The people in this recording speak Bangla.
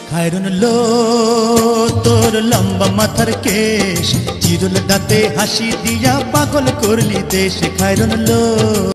খায়রুন লো তোর লম্বা মাথার কেশ, চিরুল দাঁতে হাসি দিয়া পাগল করলি দেশ। খায়রুন লো।